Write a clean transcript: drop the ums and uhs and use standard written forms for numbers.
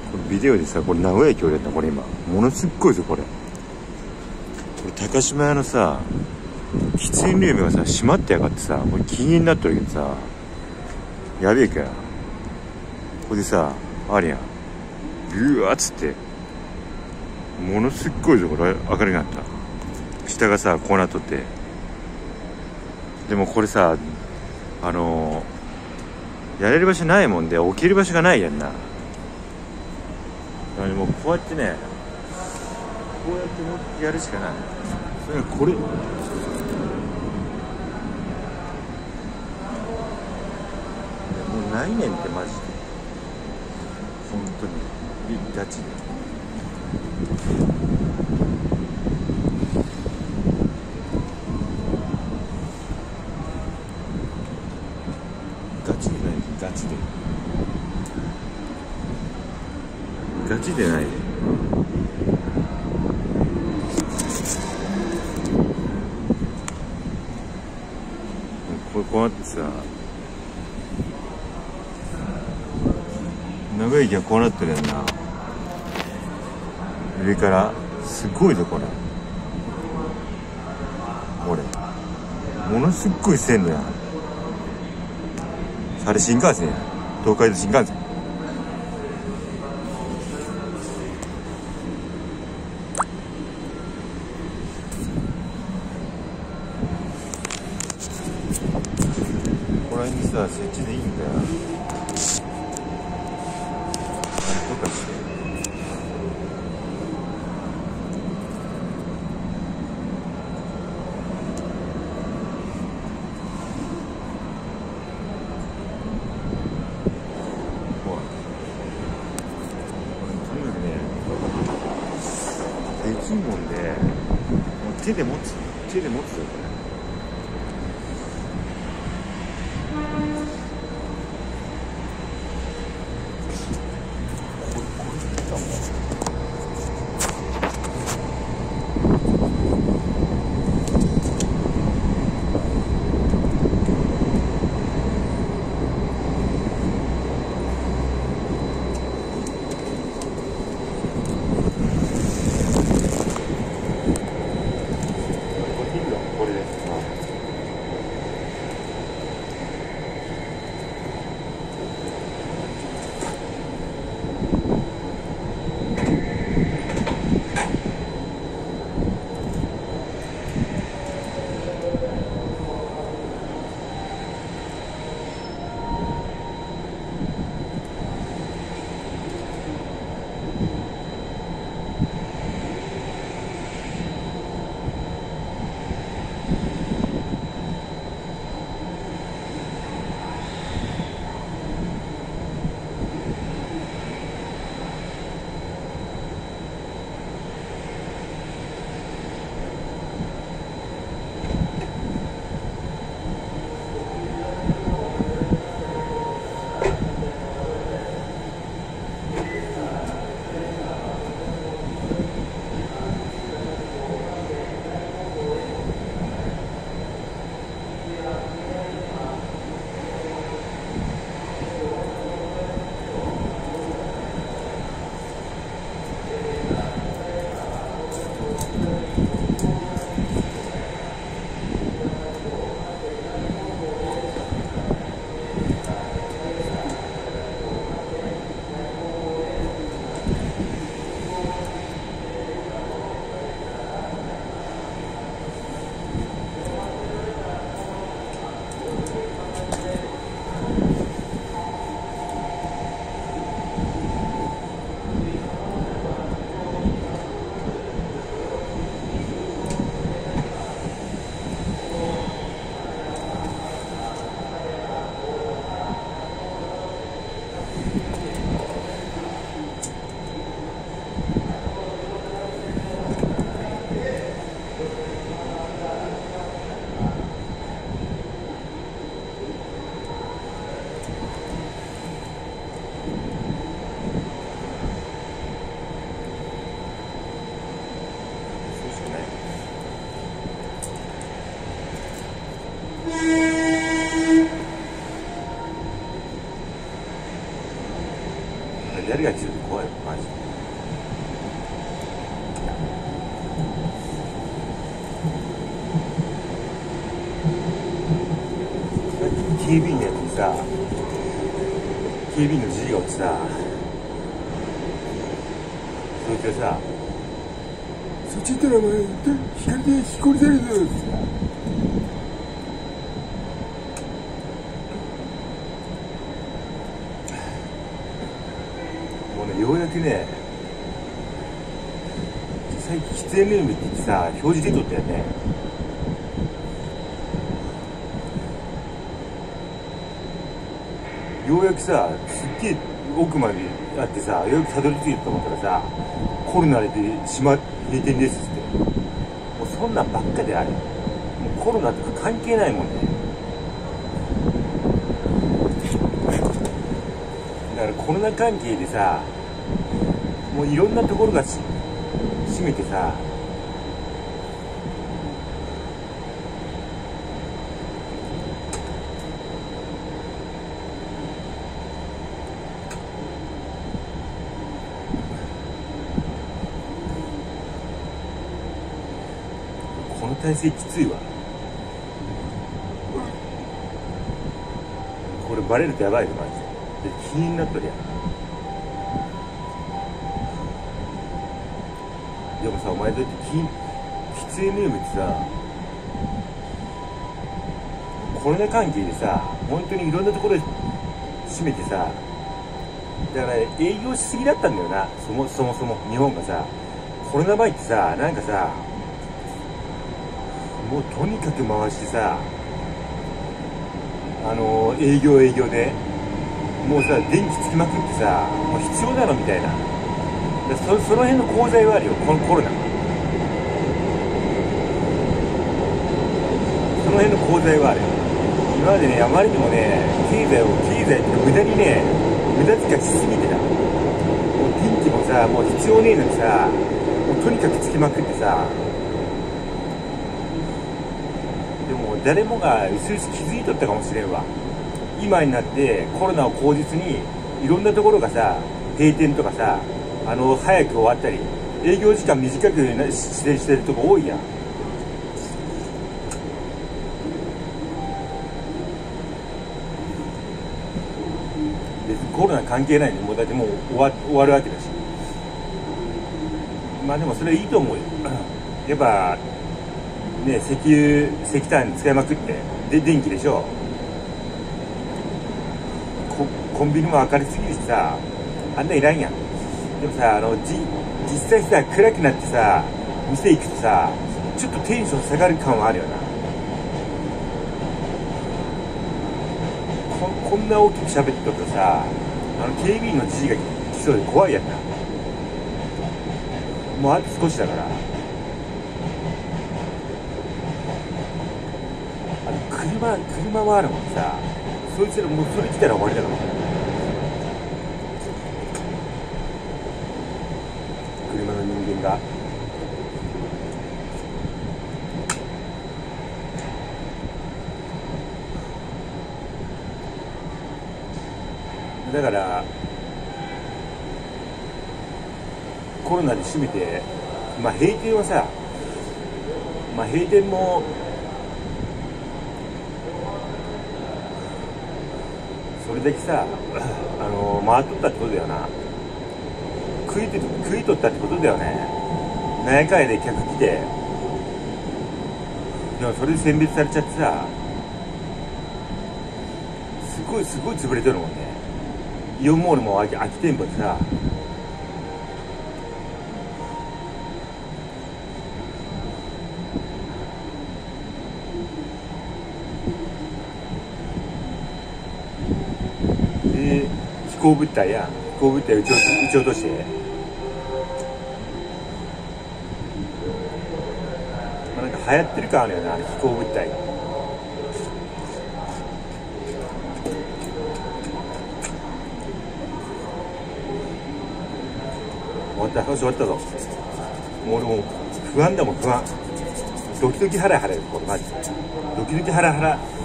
これビデオでさ、これ名古屋駅俺やったこれ今ものすっごいぞこれ。これ高島屋のさ喫煙ルームがさ閉まってやがってさ、これ禁煙になっとるけどさ、やべえかよ。これでさあれやん、うわっつってものすっごいぞこれ、明るくなった。下がさこうなっとって、でもこれさやれる場所ないもんで、起きる場所がないやんな。もうこうやってね、こうやってもうやるしかない。それがこれもうないねんってマジで、本当にガチで。ガチでない、ガチでガチでないで。こうやってさ、名古屋駅はこうなってるやんな。上からすごいぞこれ、ものすっごい線路やん。あれ新幹線や、東海道新幹線。ここら辺にさ設置でいいんだよ、なんとかして。できんもんで、もう手で持つよこれ。これで誰が来てるって怖いよマジで。警備員のやつにさ、警備員のじじがおってさ、そいつがさ、そっち行ったらお前光で引き殺されるぞってさ、もうね、ようやくね、最近喫煙ルームって言ってさ、表示出とったよね。ようやくさ、すっげえ奥まであってさ、ようやくたどり着いたと思ったらさ、コロナで閉店ですって。もうそんなんばっかであれ。もうコロナとか関係ないもんね。だからコロナ関係でさ、もういろんなところが閉めてさ、この体勢きついわ。これバレるとやばいよマジで。気になっとりゃ。でもさ、お前だって喫煙ルームってさ、コロナ関係でさ、本当にいろんなところで閉めてさ、だから営業しすぎだったんだよな。そもそも日本がさ、コロナ前ってさ、なんかさ、もうとにかく回してさ、営業でもうさ、電気つきまくってさ、もう必要なのみたいな。その辺の功罪はあるよ、このコロナ。その辺の功罪はあるよ。今までね、あまりにもね、経済って無駄にね、無駄遣いしすぎてた。もう電気もさ、もう必要ねえのにさ、もうとにかくつきまくってさ、でも誰もが薄々気づいとったかもしれんわ。今になってコロナを口実にいろんなところがさ、閉店とかさ、早く終わったり営業時間短くしてるとこ多いやん。別にコロナ関係ないのに、もうだってもう終わるわけだし。まあでもそれいいと思うよ。やっぱね、石炭使いまくってで電気でしょ。コンビニも明るすぎるしさ、あんないらんやん。でもさ、実際さ、暗くなってさ、店行くとさ、ちょっとテンション下がる感はあるよな。こんな大きく喋ってるとさ、警備員のじじが来そうで怖いやんな。もうあと少しだから。車もあるもんさ、そいつらもうそれ来たら終わりだから。車の人間がだからコロナで閉めて、まあ閉店はさ、まあ閉店もそれだけさ、回っとったってことだよな。食いとったってことだよね。何やかんやで客来て、でもそれで選別されちゃってさ、すごい潰れてるもんね。イオンモールも空き店舗でさ、で飛行物体撃ち落として、まあ、なんか流行ってる感あるよな、飛行物体が。終わったぞ。もう俺も不安だもん、不安。ドキドキハラハラよ、これマジで。ドキドキハラハラ。